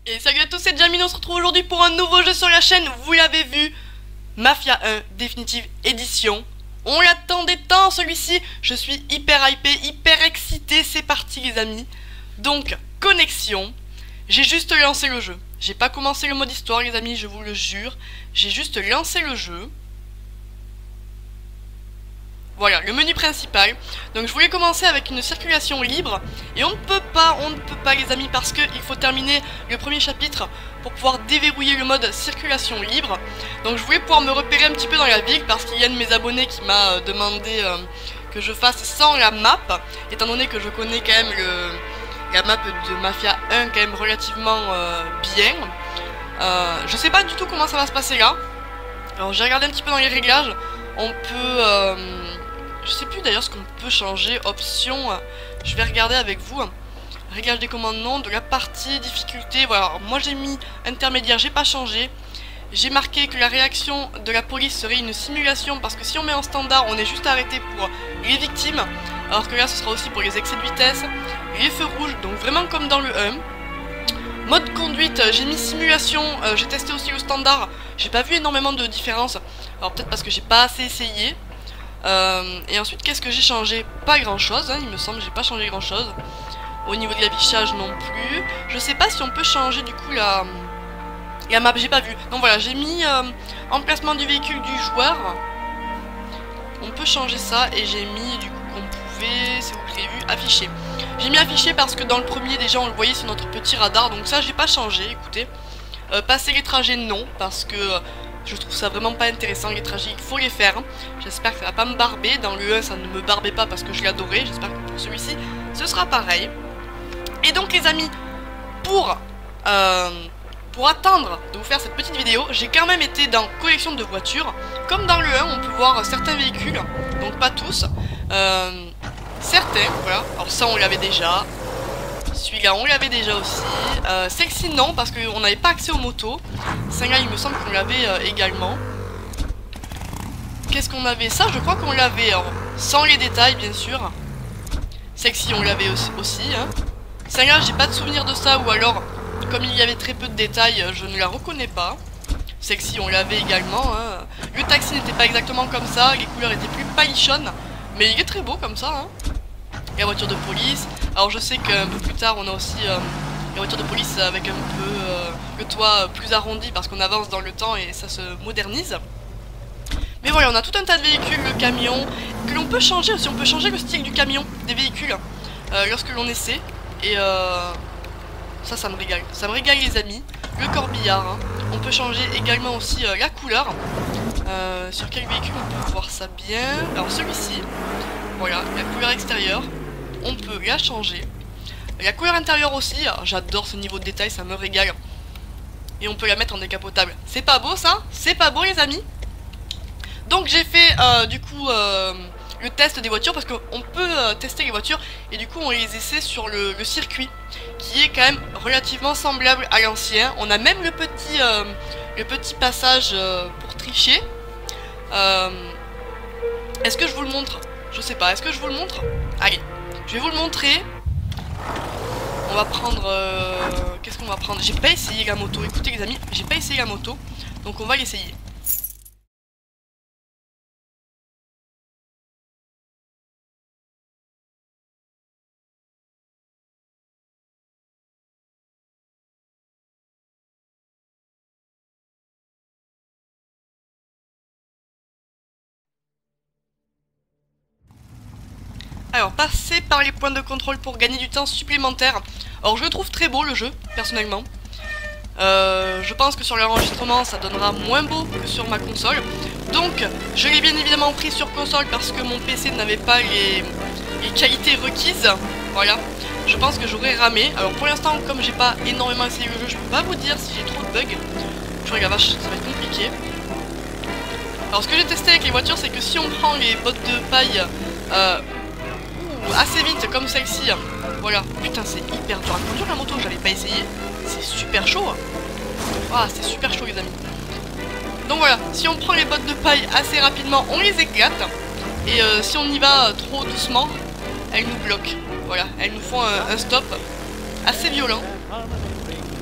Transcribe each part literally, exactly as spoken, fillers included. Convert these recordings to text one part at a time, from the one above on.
Et salut à tous, c'est Jamie, on se retrouve aujourd'hui pour un nouveau jeu sur la chaîne, vous l'avez vu, Mafia un Definitive Edition. On l'attendait tant celui-ci, je suis hyper hypé, hyper excité, c'est parti les amis. Donc, connexion, j'ai juste lancé le jeu. J'ai pas commencé le mode histoire les amis, je vous le jure, j'ai juste lancé le jeu. Voilà, le menu principal. Donc je voulais commencer avec une circulation libre. Et on ne peut pas, on ne peut pas les amis, parce qu'il faut terminer le premier chapitre pour pouvoir déverrouiller le mode circulation libre. Donc je voulais pouvoir me repérer un petit peu dans la ville, parce qu'il y a un de mes abonnés qui m'a euh, demandé euh, que je fasse sans la map. Étant donné que je connais quand même le, la map de Mafia un quand même relativement euh, bien. Euh, je sais pas du tout comment ça va se passer là. Alors j'ai regardé un petit peu dans les réglages. On peut... Euh, je sais plus d'ailleurs ce qu'on peut changer. Option, je vais regarder avec vous. Réglage des commandements, de la partie, difficulté. Voilà, alors, moi j'ai mis intermédiaire, j'ai pas changé. J'ai marqué que la réaction de la police serait une simulation, parce que si on met en standard, on est juste arrêté pour les victimes. Alors que là ce sera aussi pour les excès de vitesse, les feux rouges, donc vraiment comme dans le un. Mode conduite, j'ai mis simulation, euh, j'ai testé aussi le standard. J'ai pas vu énormément de différence. Alors peut-être parce que j'ai pas assez essayé. Euh, et ensuite, qu'est-ce que j'ai changé? Pas grand chose, hein, il me semble, j'ai pas changé grand chose. Au niveau de l'affichage non plus. Je sais pas si on peut changer du coup la, la map, j'ai pas vu. Donc voilà, j'ai mis euh, emplacement du véhicule du joueur. On peut changer ça et j'ai mis du coup qu'on pouvait, c'est où prévu, afficher. J'ai mis afficher parce que dans le premier déjà on le voyait sur notre petit radar, donc ça j'ai pas changé, écoutez. Euh, passer les trajets non, parce que... Euh, je trouve ça vraiment pas intéressant, les trajets, il faut les faire. J'espère que ça va pas me barber. Dans le un, ça ne me barbait pas parce que je l'adorais. J'espère que pour celui-ci, ce sera pareil. Et donc les amis, pour, euh, pour attendre de vous faire cette petite vidéo, j'ai quand même été dans collection de voitures. Comme dans le un, on peut voir certains véhicules, donc pas tous. Euh, certains, voilà. Alors ça, on l'avait déjà. Celui-là, on l'avait déjà aussi. Euh, Celle-ci, non, parce qu'on n'avait pas accès aux motos. Celle-là, il me semble qu'on l'avait euh, également. Qu'est-ce qu'on avait? Ça, je crois qu'on l'avait, sans les détails, bien sûr. Celle-ci, on l'avait aussi. aussi hein. Celle-là, j'ai pas de souvenir de ça, ou alors, comme il y avait très peu de détails, je ne la reconnais pas. Celle-ci, on l'avait également. Hein. Le taxi n'était pas exactement comme ça, les couleurs étaient plus palichonnes, mais il est très beau comme ça. Hein. La voiture de police. Alors je sais qu'un peu plus tard on a aussi euh, la voiture de police avec un peu euh, le toit plus arrondi parce qu'on avance dans le temps et ça se modernise. Mais voilà, on a tout un tas de véhicules, le camion, que l'on peut changer aussi, on peut changer le style du camion, des véhicules, euh, lorsque l'on essaie. Et euh, ça, ça me régale. Ça me régale les amis. Le corbillard, hein. On peut changer également aussi euh, la couleur. Euh, sur quel véhicule on peut voir ça bien? Alors celui-ci, voilà, la couleur extérieure. On peut la changer. La couleur intérieure aussi, j'adore ce niveau de détail, ça me régale. Et on peut la mettre en décapotable. C'est pas beau ça? C'est pas beau les amis? Donc j'ai fait euh, du coup euh, le test des voitures, parce qu'on peut euh, tester les voitures et du coup on les essaie sur le, le circuit, qui est quand même relativement semblable à l'ancien. On a même le petit, euh, le petit passage euh, pour tricher. Euh, Est-ce que je vous le montre? Je sais pas, est-ce que je vous le montre? Allez. Je vais vous le montrer. On va prendre... Euh, Qu'est-ce qu'on va prendre? J'ai pas essayé la moto. Écoutez les amis, j'ai pas essayé la moto. Donc on va l'essayer. Alors, passer par les points de contrôle pour gagner du temps supplémentaire. Alors je le trouve très beau le jeu, personnellement. Euh, je pense que sur l'enregistrement ça donnera moins beau que sur ma console. Donc je l'ai bien évidemment pris sur console parce que mon P C n'avait pas les, les qualités requises. Voilà, je pense que j'aurais ramé. Alors pour l'instant, comme j'ai pas énormément essayé le jeu, je peux pas vous dire si j'ai trop de bugs. Je regarde, vache, ça va être compliqué. Alors ce que j'ai testé avec les voitures, c'est que si on prend les bottes de paille euh, assez vite comme celle-ci, voilà, putain c'est hyper dur à conduire la moto, j'avais pas essayé, c'est super chaud. Ah, c'est super chaud les amis. Donc voilà, si on prend les bottes de paille assez rapidement, on les éclate. Et euh, si on y va trop doucement, elles nous bloquent. Voilà, elles nous font un, un stop assez violent.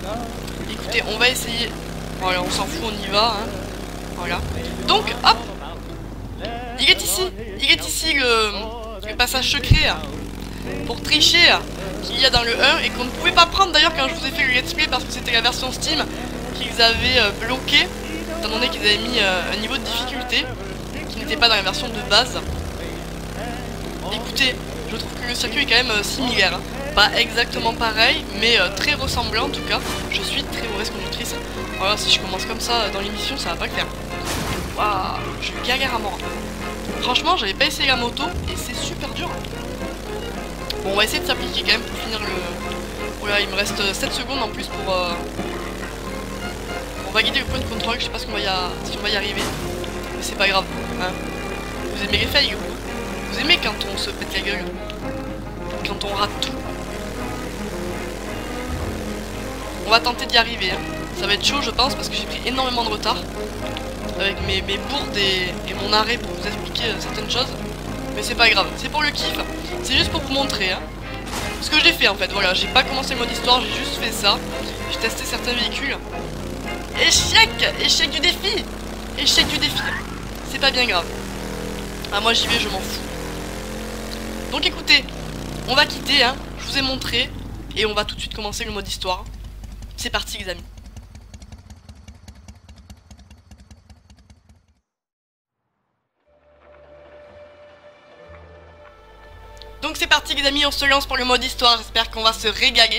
Écoutez, on va essayer. Voilà, on s'en fout, on y va. Hein. Voilà. Donc, hop. Il est ici. Il est ici le, le passage secret hein, pour tricher qu'il y a dans le un et qu'on ne pouvait pas prendre d'ailleurs quand je vous ai fait le let's play parce que c'était la version Steam qu'ils avaient euh, bloqué, étant donné qu'ils avaient mis euh, un niveau de difficulté qui n'était pas dans la version de base. Écoutez, je trouve que le circuit est quand même euh, similaire. Hein. Pas exactement pareil, mais euh, très ressemblant en tout cas. Je suis très mauvaise conductrice. Voilà, si je commence comme ça dans l'émission, ça va pas le faire. Waouh, je galère à mort. Franchement, j'avais pas essayé la moto et c'est super dur. Bon, on va essayer de s'appliquer quand même pour finir le... Voilà, il me reste sept secondes en plus pour... Euh... On va guider le point de contrôle, je sais pas si on va y, a... si on va y arriver. Mais c'est pas grave, hein. Vous aimez les fails, vous? Vous aimez quand on se pète la gueule? Quand on rate tout? On va tenter d'y arriver, hein. Ça va être chaud je pense parce que j'ai pris énormément de retard avec mes, mes bourdes et, et mon arrêt pour vous expliquer euh, certaines choses. Mais c'est pas grave, c'est pour le kiff. C'est juste pour vous montrer hein, ce que j'ai fait en fait. Voilà, j'ai pas commencé le mode histoire, j'ai juste fait ça. J'ai testé certains véhicules. Échec! Échec du défi! Échec du défi. C'est pas bien grave. Ah moi j'y vais, je m'en fous. Donc écoutez, on va quitter, hein. Je vous ai montré. Et on va tout de suite commencer le mode histoire. C'est parti les amis. Donc c'est parti les amis, on se lance pour le mode histoire, j'espère qu'on va se régaler.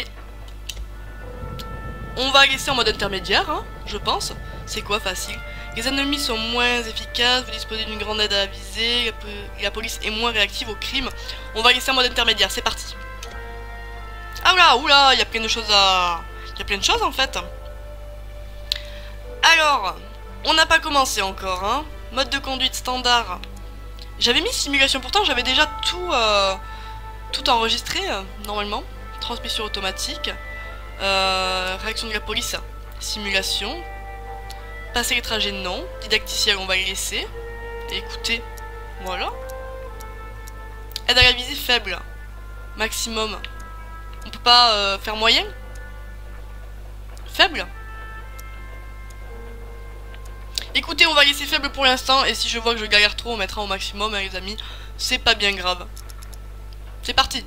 On va laisser en mode intermédiaire, hein, je pense. C'est quoi facile? Les ennemis sont moins efficaces, vous disposez d'une grande aide à la visée, la, la police est moins réactive au crime. On va laisser en mode intermédiaire, c'est parti. Ah là, oula, il y a plein de choses à... Il y a plein de choses en fait. Alors, on n'a pas commencé encore, hein. Mode de conduite standard. J'avais mis simulation, pourtant j'avais déjà tout... Euh... Tout enregistré, euh, normalement. Transmission automatique. Euh, réaction de la police. Simulation. Passer les trajets, non. Didacticiel, on va les laisser. Et écoutez, voilà. Aide à la visée faible. Maximum. On peut pas euh, faire moyen? Faible? Écoutez, on va laisser faible pour l'instant. Et si je vois que je galère trop, on mettra au maximum, hein, les amis. C'est pas bien grave. C'est parti.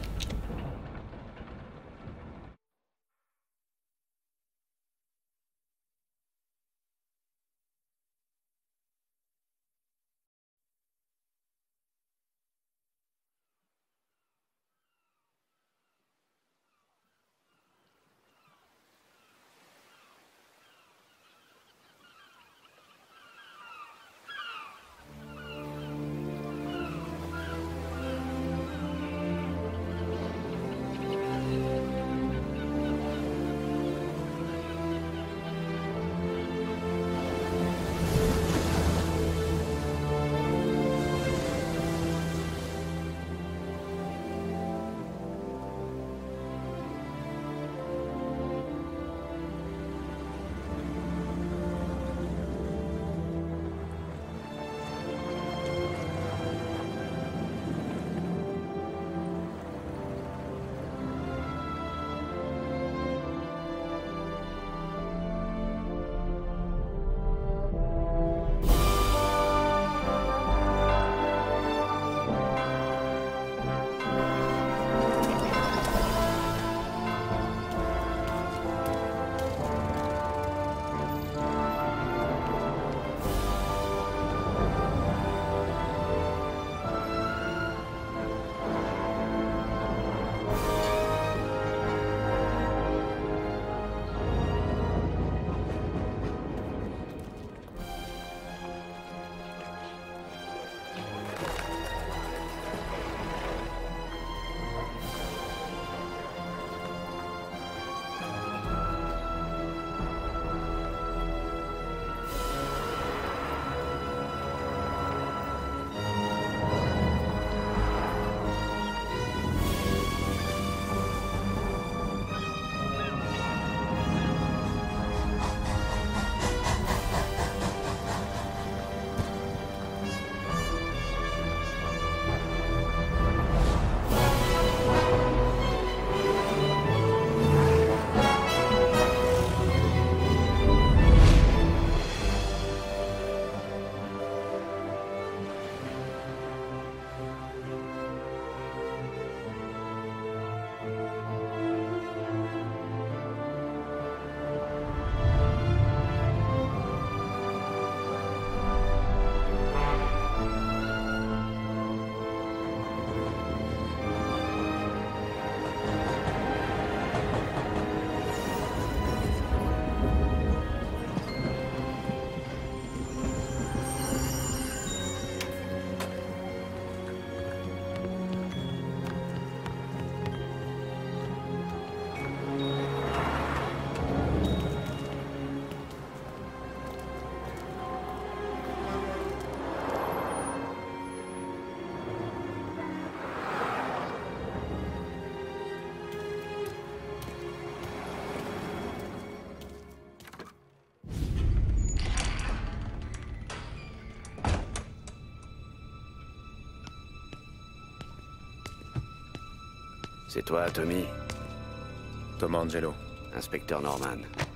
C'est toi, Tommy? Thomas Angelo. Inspecteur Norman.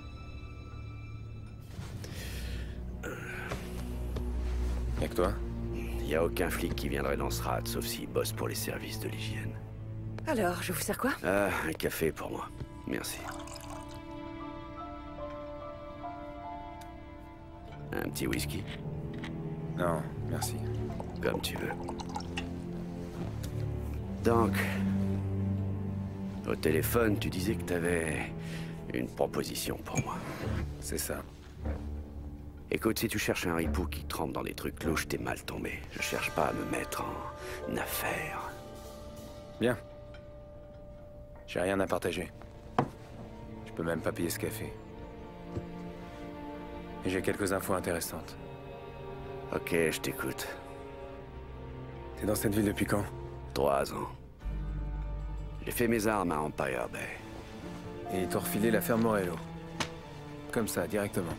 Y'a que toi? Y a aucun flic qui viendrait dans ce rat, sauf s'il bosse pour les services de l'hygiène. Alors, je vous sers quoi? Ah, un café pour moi. Merci. Un petit whisky? Non, merci. Comme tu veux. Donc... Au téléphone, tu disais que t'avais une proposition pour moi. C'est ça. Écoute, si tu cherches un ripou qui trempe dans des trucs louches, t'es mal tombé. Je cherche pas à me mettre en affaire. Bien. J'ai rien à partager. Je peux même pas payer ce café. Et j'ai quelques infos intéressantes. Ok, je t'écoute. T'es dans cette ville depuis quand? Trois ans. J'ai fait mes armes à Empire Bay. Et ils t'ont refilé la ferme Morello. Comme ça, directement.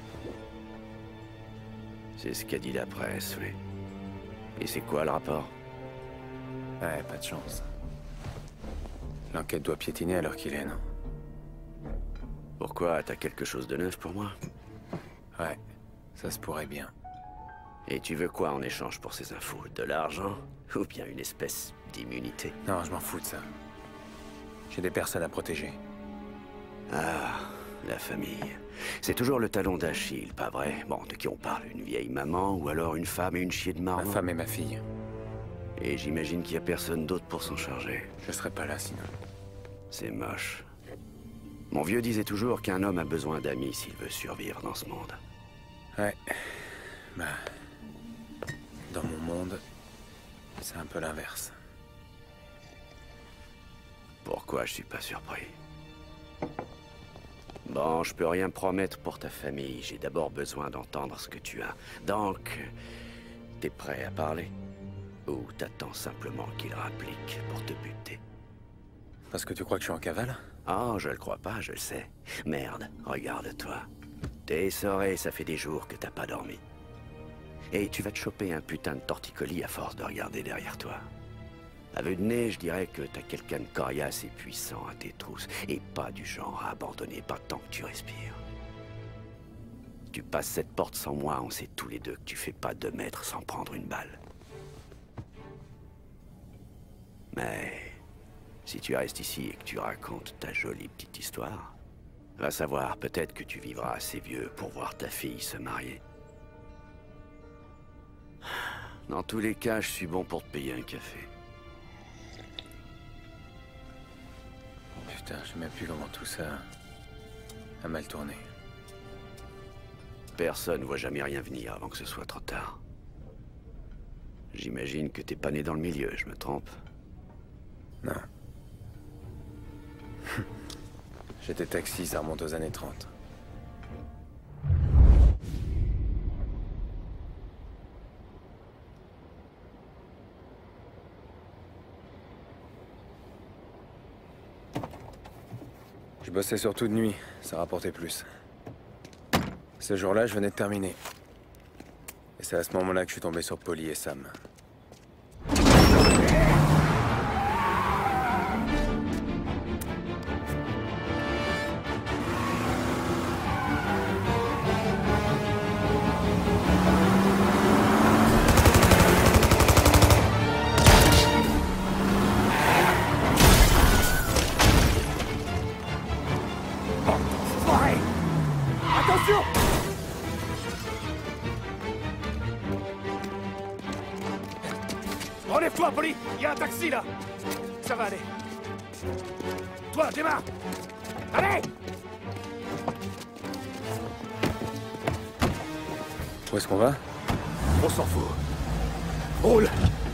C'est ce qu'a dit la presse, oui. Et c'est quoi le rapport? Ouais, pas de chance. L'enquête doit piétiner à l'heure qu'il est, non? Pourquoi? T'as quelque chose de neuf pour moi? Ouais, ça se pourrait bien. Et tu veux quoi en échange pour ces infos? De l'argent? Ou bien une espèce d'immunité? Non, je m'en fous de ça. J'ai des personnes à protéger. Ah, la famille. C'est toujours le talon d'Achille, pas vrai? Bon, de qui on parle? Une vieille maman ou alors une femme et une chier de marbre? Ma femme et ma fille. Et j'imagine qu'il n'y a personne d'autre pour s'en charger. Je serais pas là sinon. C'est moche. Mon vieux disait toujours qu'un homme a besoin d'amis s'il veut survivre dans ce monde. Ouais. Bah... Dans mon monde, c'est un peu l'inverse. Pourquoi je suis pas surpris? Bon, je peux rien promettre pour ta famille. J'ai d'abord besoin d'entendre ce que tu as. Donc, t'es prêt à parler? Ou t'attends simplement qu'il rapplique pour te buter? Parce que tu crois que je suis en cavale? Oh, je le crois pas, je le sais. Merde, regarde-toi. T'es essoré, ça fait des jours que t'as pas dormi. Et tu vas te choper un putain de torticolis à force de regarder derrière toi. À vue de nez, je dirais que t'as quelqu'un de coriace et puissant à tes trousses, et pas du genre à abandonner pas tant que tu respires. Tu passes cette porte sans moi, on sait tous les deux que tu fais pas deux mètres sans prendre une balle. Mais si tu restes ici et que tu racontes ta jolie petite histoire, va savoir, peut-être que tu vivras assez vieux pour voir ta fille se marier. Dans tous les cas, je suis bon pour te payer un café. Putain, je sais même plus comment tout ça a mal tourné. Personne ne voit jamais rien venir avant que ce soit trop tard. J'imagine que t'es pas né dans le milieu, je me trompe? Non. J'étais taxi, ça remonte aux années trente. Je bossais surtout de nuit, ça rapportait plus. Ce jour-là, je venais de terminer. Et c'est à ce moment-là que je suis tombé sur Polly et Sam. Relève-toi, Polly! Il y a un taxi, là! Ça va aller. Toi, démarre! Allez! Où est-ce qu'on va? On s'en fout. Roule!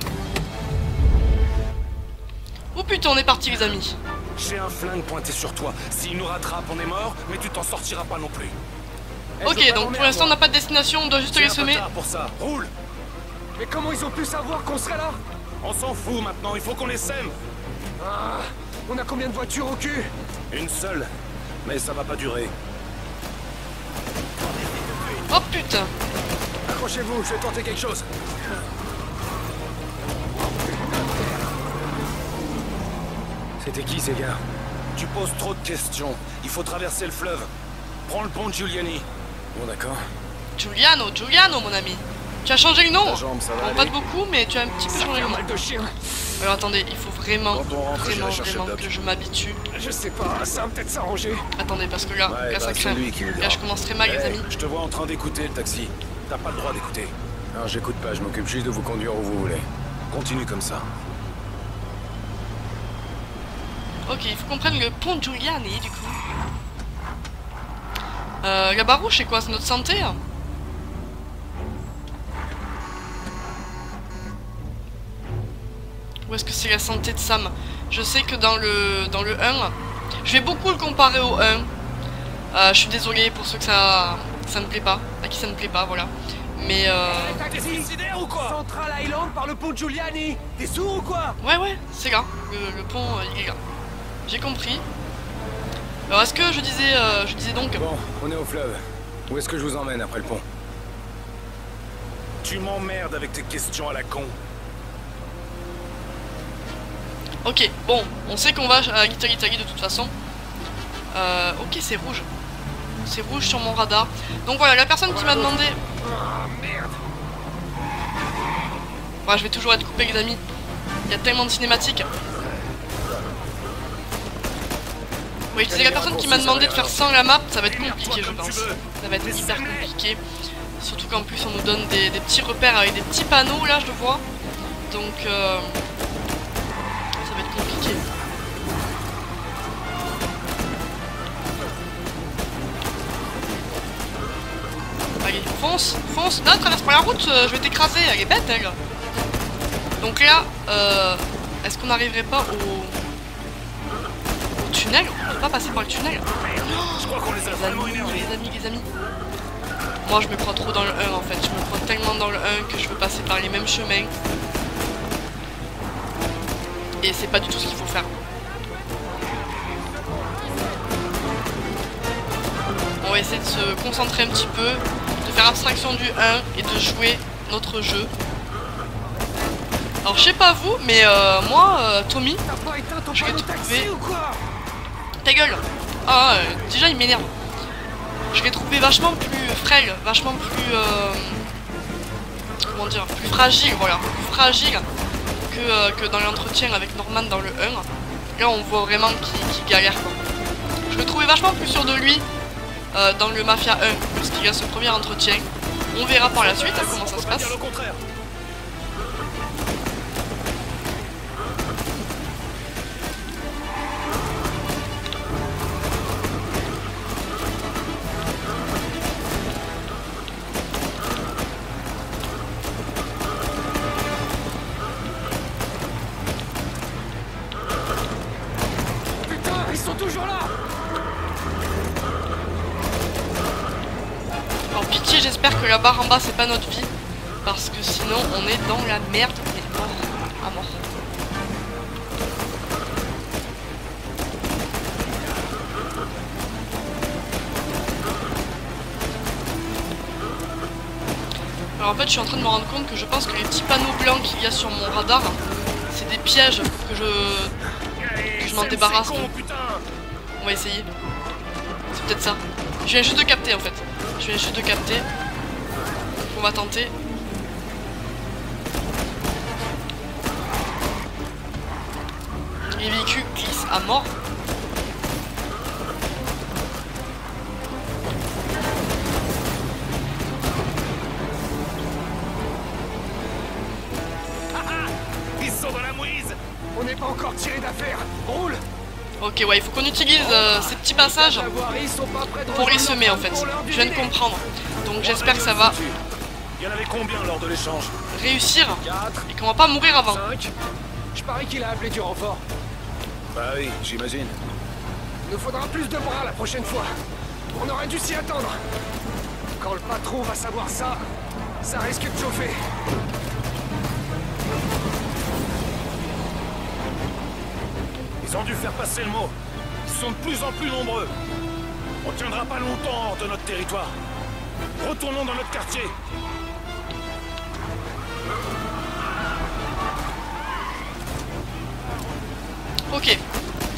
Oh putain, on est parti les amis. J'ai un flingue pointé sur toi. S'il nous rattrape, on est mort, mais tu t'en sortiras pas non plus. Ok, donc pour l'instant on n'a pas de destination, on doit juste les semer. Pour ça, roule! Mais comment ils ont pu savoir qu'on serait là? On s'en fout maintenant, il faut qu'on les sème. Ah, on a combien de voitures au cul? Une seule, mais ça va pas durer. Oh putain. Accrochez-vous, je vais tenter quelque chose. C'est C'était qui ces gars? Tu poses trop de questions. Il faut traverser le fleuve. Prends le pont de Giuliani. Bon d'accord. Giuliano, Giuliano mon ami. Tu as changé le nom. Ta jambe, ça va Bon, aller. pas de beaucoup, mais tu as un petit peu Ça changé fait le un nom. mal de chien. Alors attendez, il faut vraiment, Quand on rentre, vraiment, j'irai chercher vraiment le doc. que je m'habitue. Je sais pas, ça va peut-être s'arranger. Attendez, parce que là, Ouais, là bah, ça c'est craint. lui qui nous Là dira. je commence très mal les Hey, amis. je te vois en train d'écouter le taxi. T'as pas le droit d'écouter. Alors j'écoute pas, je m'occupe juste de vous conduire où vous voulez. Continue comme ça. Ok, il faut qu'on prenne le pont Giuliani du coup. Euh, la barouche c'est quoi? C'est notre santé? Ou est-ce que c'est la santé de Sam? Je sais que dans le dans le un, je vais beaucoup le comparer au un. Euh, je suis désolée pour ceux que ça ça ne plaît pas, à qui ça ne plaît pas, voilà. Mais euh... T'es suicidaire ou quoi? Central Island par le pont Giuliani. T'es sourd ou quoi? ouais ouais, c'est là. Le, le pont euh, il est là. J'ai compris. Alors est-ce que je disais euh, je disais donc. Bon, on est au fleuve. Où est-ce que je vous emmène après le pont? Tu m'emmerdes avec tes questions à la con. Ok, bon, on sait qu'on va à l'Italie Italie de toute façon. Euh, ok, c'est rouge. C'est rouge sur mon radar. Donc voilà, la personne qui m'a demandé... Ah merde. Ouais, je vais toujours être coupé les amis. Il y a tellement de cinématiques. Oui, je disais la personne qui m'a demandé de faire sans la map, ça va être compliqué je pense. Ça va être hyper compliqué. Surtout qu'en plus on nous donne des, des petits repères avec des petits panneaux là, je le vois. Donc... Euh... ça va être compliqué. Allez, fonce, fonce. Non, traverse pas la route, euh, je vais t'écraser, elle est bête elle. Donc là, euh, est-ce qu'on n'arriverait pas au... au tunnel? On peut pas passer par le tunnel. Je crois qu'on les a Les vraiment amis, énervés. les amis, les amis. Moi je me crois trop dans le un en fait, je me crois tellement dans le un que je veux passer par les mêmes chemins. Et c'est pas du tout ce qu'il faut faire. On va essayer de se concentrer un petit peu, de faire abstraction du un et de jouer notre jeu. Alors je sais pas vous, mais euh, moi, euh, Tommy, T'as pas éteint ton Je vais panneau taxi trouver- ou quoi? ta gueule. Ah, euh, déjà il m'énerve. Je l'ai trouvé vachement plus frêle, vachement plus... Euh, comment dire, plus fragile, voilà. Plus fragile que, euh, que dans l'entretien avec Norman dans le un. Là on voit vraiment qu'il qu'il galère quoi. Je le trouvais vachement plus sûr de lui euh, dans le Mafia un, parce qu'il y a ce premier entretien. On verra par la suite hein, comment ça se Faut pas passe. dire le contraire. Putain, ils sont toujours là. Alors pitié, j'espère que la barre en bas c'est pas notre vie, parce que sinon on est dans la merde, on est mort à mort. Alors en fait je suis en train de me rendre compte que je pense que les petits panneaux blancs qu'il y a sur mon radar, c'est des pièges que je... que je m'en débarrasse. Con, putain. On va essayer. C'est peut-être ça. Je viens juste de capter en fait. Je viens juste de capter. On va tenter. Les véhicules glissent à mort. Ils sont dans la mouise. On n'est pas encore tiré d'affaire. Roule. Ok, ouais, il faut qu'on utilise euh, ces petits passages La voirie, ils sont pas près de pour les rejoindre semer en notre fait. pour l'heure du Je viens de dîner. comprendre. Donc j'espère que ça va Il y en avait combien lors de l'échange? réussir Quatre, et qu'on va pas mourir avant. cinq. Je parie qu'il a appelé du renfort. Bah oui, j'imagine. Il nous faudra plus de bras la prochaine fois. On aurait dû s'y attendre. Quand le patron va savoir ça, ça risque de chauffer. Ils ont dû faire passer le mot. Ils sont de plus en plus nombreux. On tiendra pas longtemps hors de notre territoire. Retournons dans notre quartier. Ok.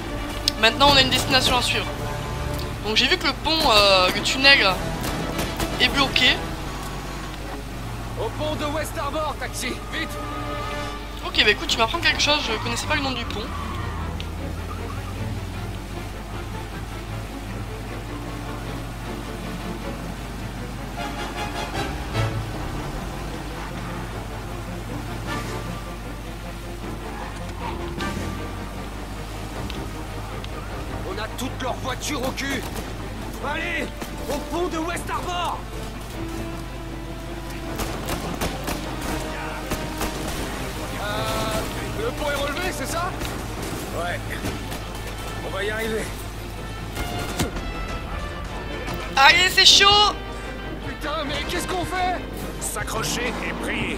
Maintenant on a une destination à suivre. Donc j'ai vu que le pont, euh, le tunnel est bloqué. Au pont de West Harbor, taxi, vite! Ok, bah écoute, tu m'apprends quelque chose, je connaissais pas le nom du pont. On a toutes leurs voitures au cul! Allez! Au pont de West Harbor! Euh... Le pont est relevé, c'est ça? Ouais. On va y arriver. Allez, c'est chaud! Putain, mais qu'est-ce qu'on fait? S'accrocher et prier.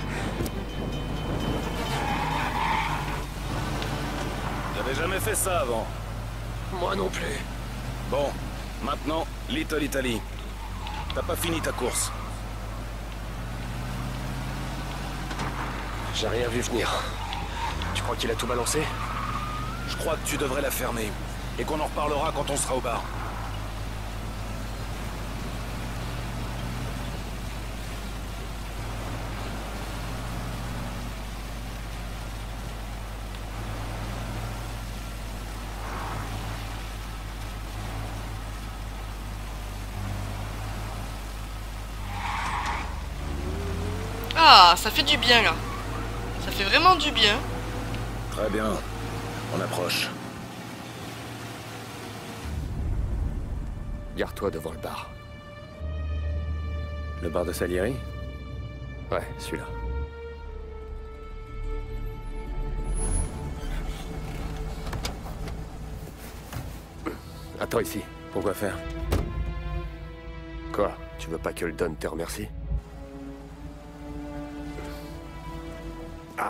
J'avais jamais fait ça avant. Moi non plus. Bon, maintenant, Little Italy. T'as pas fini ta course. J'ai rien vu venir. Tu crois qu'il a tout balancé? Je crois que tu devrais la fermer. Et qu'on en reparlera quand on sera au bar. Ah, ça fait du bien là. Ça fait vraiment du bien. Très bien. On approche. Garde-toi devant le bar. Le bar de Salieri? Ouais, celui-là. Attends ici. Pourquoi faire? Quoi? Tu veux pas que le Don te remercie? Ah.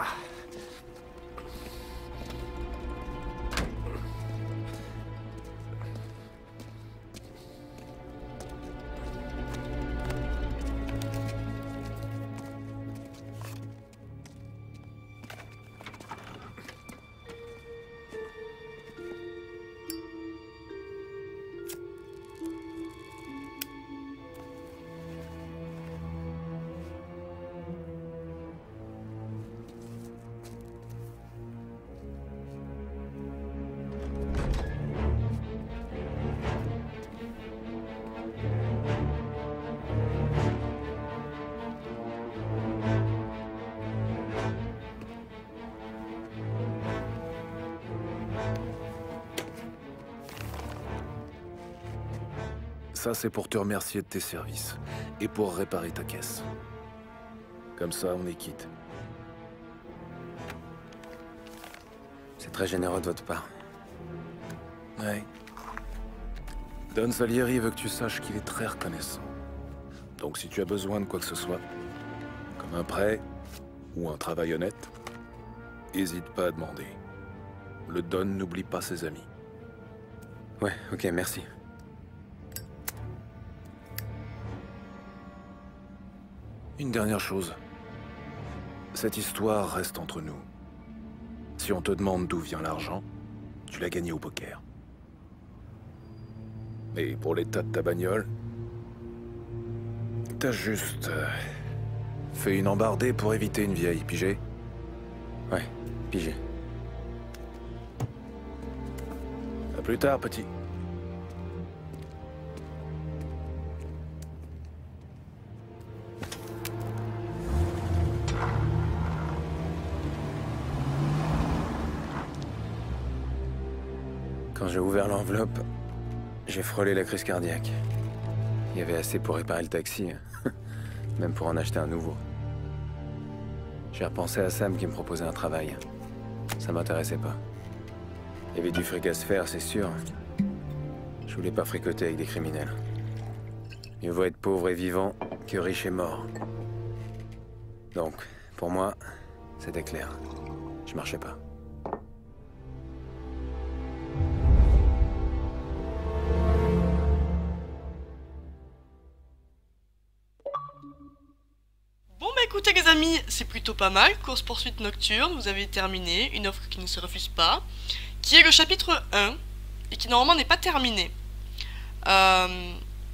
Ça, c'est pour te remercier de tes services. Et pour réparer ta caisse. Comme ça, on est quitte. C'est très généreux de votre part. Ouais. Don Salieri veut que tu saches qu'il est très reconnaissant. Donc si tu as besoin de quoi que ce soit, comme un prêt ou un travail honnête, hésite pas à demander. Le Don n'oublie pas ses amis. Ouais, ok, merci. Une dernière chose. Cette histoire reste entre nous. Si on te demande d'où vient l'argent, tu l'as gagné au poker. Mais pour l'état de ta bagnole, t'as juste euh, fait une embardée pour éviter une vieille, pigé? Ouais, pigé. À plus tard, petit. Quand j'ai ouvert l'enveloppe, j'ai frôlé la crise cardiaque. Il y avait assez pour réparer le taxi, même pour en acheter un nouveau. J'ai repensé à Sam qui me proposait un travail. Ça m'intéressait pas. Il y avait du fric à se faire, c'est sûr. Je voulais pas fricoter avec des criminels. Mieux vaut être pauvre et vivant que riche et mort. Donc, pour moi, c'était clair. Je marchais pas. Bon bah écoutez les amis, c'est plutôt pas mal, course poursuite nocturne, vous avez terminé, une offre qui ne se refuse pas, qui est le chapitre un. et qui normalement n'est pas terminé. Euh,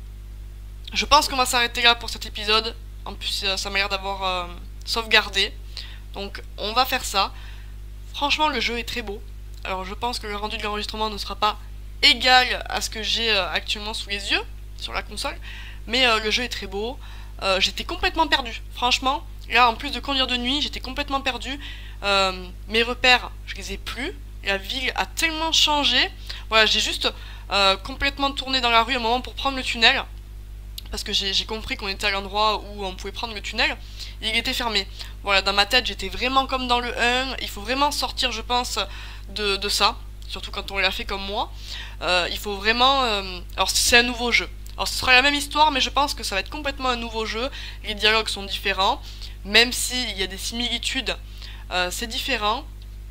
je pense qu'on va s'arrêter là pour cet épisode. En plus ça m'a l'air d'avoir euh, sauvegardé. Donc on va faire ça. Franchement le jeu est très beau. Alors je pense que le rendu de l'enregistrement ne sera pas égal à ce que j'ai euh, actuellement sous les yeux sur la console. Mais euh, le jeu est très beau. Euh, j'étais complètement perdu. Franchement, là en plus de conduire de nuit, j'étais complètement perdu. Euh, mes repères, je les ai plus. La ville a tellement changé. Voilà, j'ai juste euh, complètement tourné dans la rue un moment pour prendre le tunnel. Parce que j'ai compris qu'on était à l'endroit où on pouvait prendre le tunnel. Et il était fermé. Voilà, dans ma tête, j'étais vraiment comme dans le un. Il faut vraiment sortir, je pense, de, de ça. Surtout quand on l'a fait comme moi. Euh, il faut vraiment... Euh... Alors, c'est un nouveau jeu. Alors, ce sera la même histoire, mais je pense que ça va être complètement un nouveau jeu. Les dialogues sont différents. Même s'il y a des similitudes, euh, c'est différent.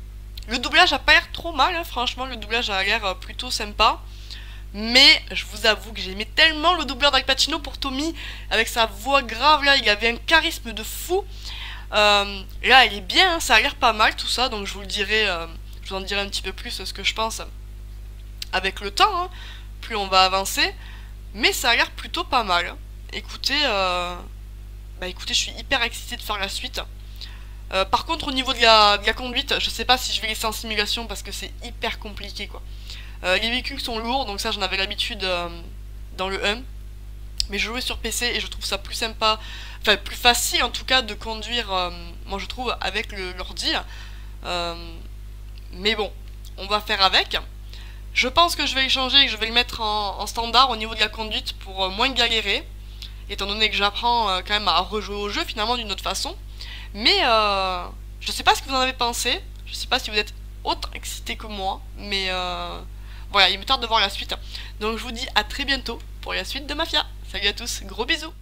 Le doublage a pas l'air trop mal, hein, franchement, le doublage a l'air plutôt sympa. Mais je vous avoue que j'aimais tellement le doubleur d'Al Pacino pour Tommy, avec sa voix grave là, il avait un charisme de fou. Euh, là, il est bien, hein, ça a l'air pas mal tout ça, donc je vous le dirai, euh, je vous en dirai un petit peu plus ce que je pense avec le temps, hein, plus on va avancer. Mais ça a l'air plutôt pas mal. Écoutez, euh, bah écoutez, je suis hyper excitée de faire la suite. Euh, par contre, au niveau de la, de la conduite, je sais pas si je vais laisser en simulation parce que c'est hyper compliqué quoi. Euh, les véhicules sont lourds, donc ça j'en avais l'habitude euh, dans le un. Mais je jouais sur P C et je trouve ça plus sympa, enfin plus facile en tout cas de conduire, euh, moi je trouve, avec l'ordi. Euh, mais bon, on va faire avec. Je pense que je vais le changer et que je vais le mettre en, en standard au niveau de la conduite pour euh, moins galérer. Étant donné que j'apprends euh, quand même à rejouer au jeu finalement d'une autre façon. Mais euh, je sais pas ce que vous en avez pensé. Je sais pas si vous êtes autant excité que moi. Mais euh, voilà, il me tarde de voir la suite. Donc je vous dis à très bientôt pour la suite de Mafia. Salut à tous, gros bisous.